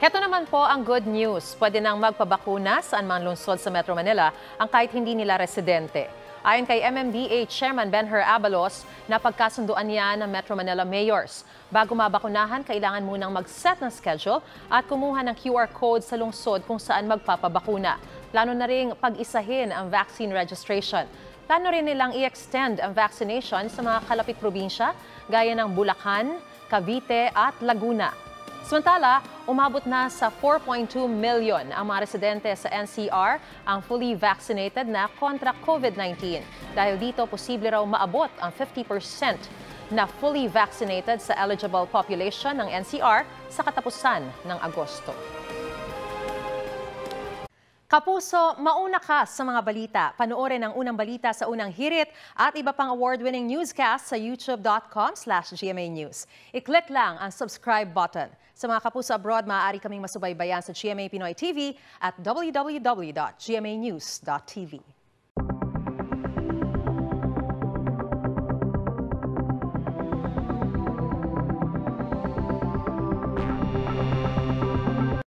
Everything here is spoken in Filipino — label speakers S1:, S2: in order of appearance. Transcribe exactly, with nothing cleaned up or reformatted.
S1: Heto naman po ang good news. Pwede nang magpabakuna saan man lungsod sa Metro Manila ang kahit hindi nila residente. Ayon kay M M D A Chairman Benher Abalos, napagkasunduan niya ng Metro Manila mayors. Bago mabakunahan, kailangan munang mag-set ng schedule at kumuha ng Q R code sa lungsod kung saan magpapabakuna. Plano na ring pag-isahin ang vaccine registration. Plano rin nilang i-extend ang vaccination sa mga kalapit probinsya gaya ng Bulacan, Cavite at Laguna. Samantala, umabot na sa four point two million ang mga residente sa N C R ang fully vaccinated na kontra COVID nineteen. Dahil dito, posible raw maabot ang fifty percent na fully vaccinated sa eligible population ng N C R sa katapusan ng Agosto. Kapuso, mauna ka sa mga balita. Panoorin ang unang balita sa unang hirit at iba pang award-winning newscast sa youtube dot com slash G M A News. I-click lang ang subscribe button. Sa mga kapuso abroad, maaari kaming masubaybayan sa G M A Pinoy T V at w w w dot g m a news dot t v.